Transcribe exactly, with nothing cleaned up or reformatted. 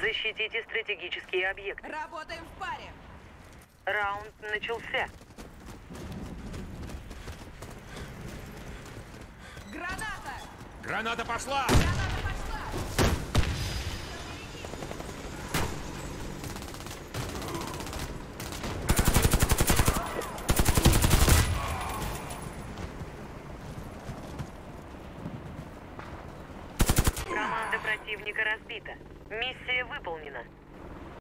Защитите стратегические объекты. Работаем в паре. Раунд начался. Граната! Граната пошла! Граната пошла! Команда противника разбита. Миссия выполнена.